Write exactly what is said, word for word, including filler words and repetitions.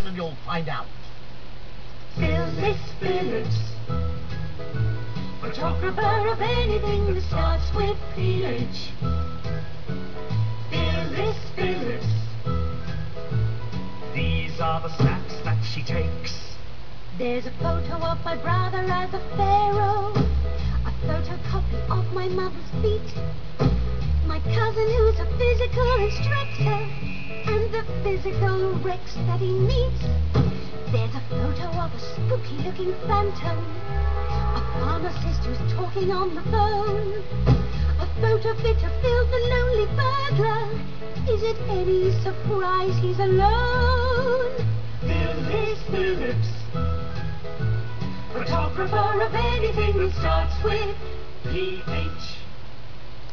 and you'll find out. Phyllis, Phillips, photographer of anything that starts with P H. Phyllis, Phillips, these are the snaps that she takes. there's a photo of my brother as a pharaoh, a photocopy of my mother's feet, my cousin who's a physical instructor, and the physical wrecks that he meets. There's a photo of a spooky-looking phantom, a pharmacist who's talking on the phone, a photo fit to fill the lonely burglar. Is it any surprise he's alone? Phyllis, Phillips, Photographer of anything that starts with P H.